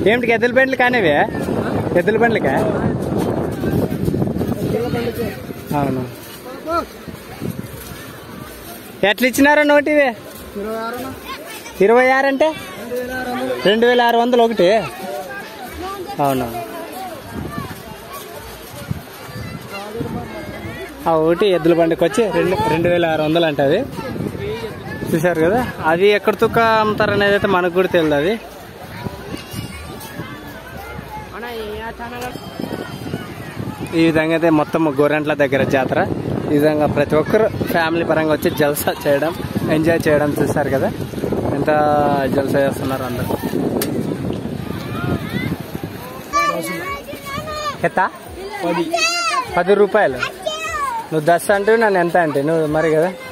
ఏమిటి ఎద్దుల బండ్లు కానివే? ఎద్దుల బండ్లకా? అవును. ఎట్లా ఇచ్చినారా నోటివి? 26 అంటే 2600 ఒకటి. అవునా? ఒకటి ఎద్దుల బండికి వచ్చి 2600 అంటే. అది చూసారు కదా. అది ఎక్కడ తుక్క అమ్ముతారు అనేది అయితే మనకు కూడా తెలియదు. అది ఈ విధంగా అయితే మొత్తం గోరెంట్ల దగ్గర జాతర. ఈ విధంగా ప్రతి ఒక్కరు ఫ్యామిలీ పరంగా వచ్చి జల్సా చేయడం, ఎంజాయ్ చేయడం. చూసారు కదా ఎంత జల్సా చేస్తున్నారు అందరు. ఎంత? 10 రూపాయలు. నువ్వు 10 అంటే నన్ను ఎంత అంటే నువ్వు మరి కదా.